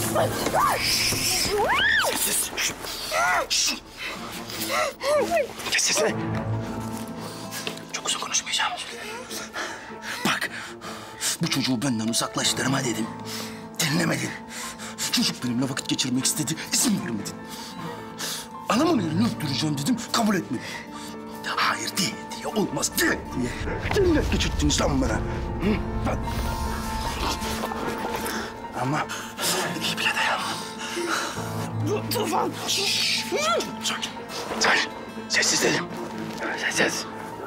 Sessiz. Kes sesini. Çok uzun konuşmayacağım. Bak, bu çocuğu benden uzaklaştırma dedim. Dinlemedin. Çocuk benimle vakit geçirmek istedi, izin vermedin. Anamın elini öptüreceğim dedim, kabul etmedin. Hayır diye, olmaz diye. Cennet geçirttiniz lan bana. Hı? Ama iyi bile dayanmam. Tufan. Sakin. Sakin. Sessiz dedim. Sessiz.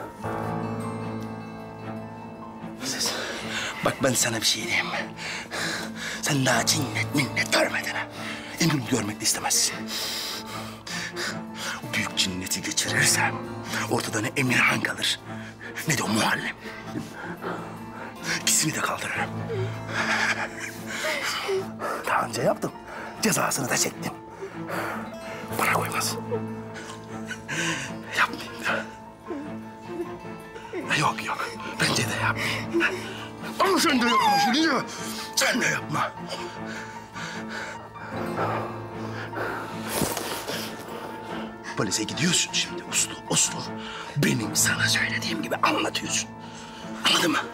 Sessiz. Bak ben sana bir şey diyeyim mi? Sen daha cinnet minnet görmedin ha. Emin görmek de istemezsin. O büyük cinneti geçirirsem ortada ne Emirhan kalır ne de o muallim. İkisini de kaldırırım. Daha önce yaptım. Cezasını da çektim. Bana koymaz. Yapmayayım da. Yok. Bence de yapmayayım. Ama sen de yapma şimdi. Sen de yapma. Polise gidiyorsun şimdi uslu. Benim sana söylediğim gibi anlatıyorsun. Anladın mı?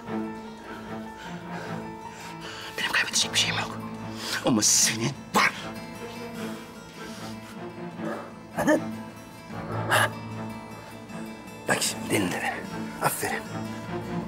Benim kaybedecek bir şeyim yok. Ama senin var. Anladın? Ha? Bak şimdi dinle beni. Aferin.